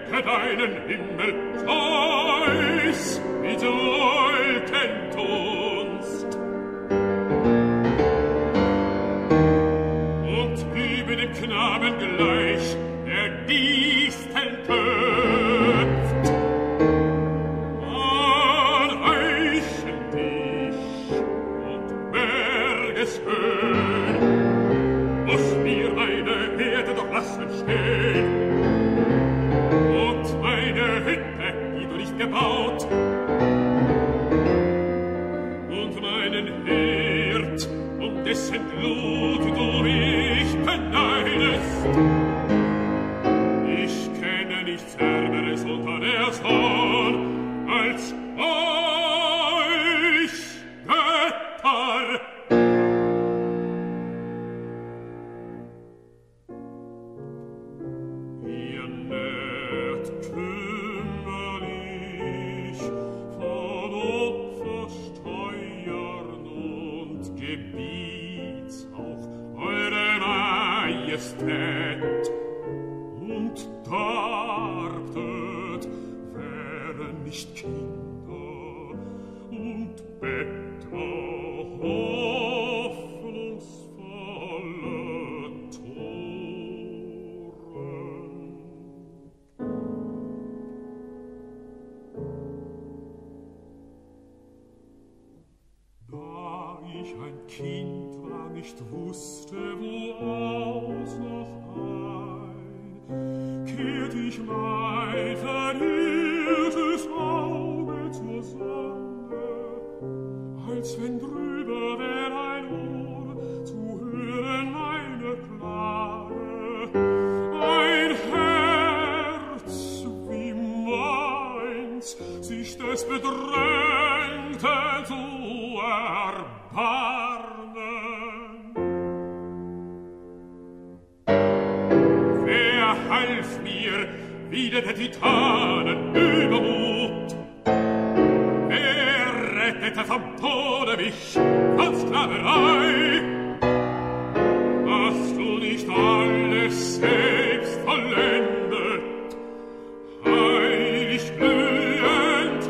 decke deinen Himmel, Zeus, mit Wolkentunst. Und übe dem Knaben gleich, der Disteln köpft. An Eichen dich und Bergeshöhen muss mir eine Erde doch lassen stehen. Und eine Hütte, die du nicht gebaut, und meinen Herd, um dessen Blut du mich beneidest. Ich kenne nichts Ärmeres unter der Sonne als euch, Götter. Ihr nährt kümmerlich von Opfersteuern und Gebietshauch eure Majestät und darbtet, wären nicht Kinder und Bettler hoffnungsvolle Toren. Da ich ein Kind war, nicht wusste, wo aus noch ein, kehrt ich mein verirrtes Auge zur Sonne, als wenn drüber wär ein Ohr zu hören meine Klage, ein Herz wie meins, sich des Bedrängten zu erbarmen. Wer half mir wider der Titanen Übermut? Wer rettete vom Tode mich, von Sklaverei? Hast du nicht alles selbst vollendet, heilig glühend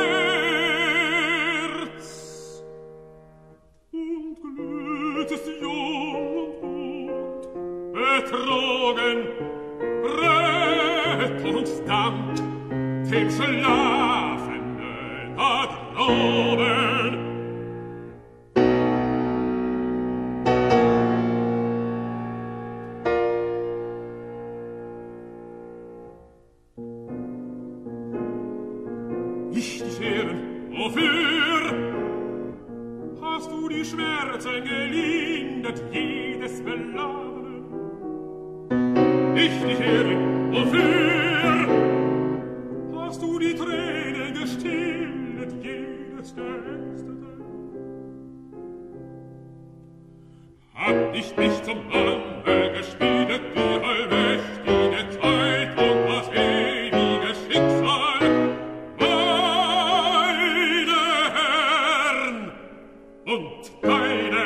Herz? Und glühtest jung und gut, betrogen, rett und dank dem Schlafenden da droben. Ich dich ehren, wofür? Hast du die Schmerzen gelindert, jedes Beladen? Ich dich ehren, wofür? Hast du die Tränen gestillet, jedes Geängstete? Hat nicht mich zum Handel geschmiedet die allmächtige Zeit und das ewige Schicksal, meine Herren und deine?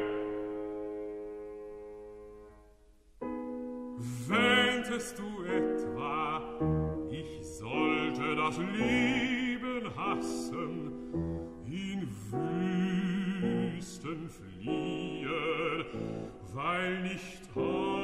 Wähntest du etwa, ich sollte das Leben hassen, in Wüsten fliehen, weil nicht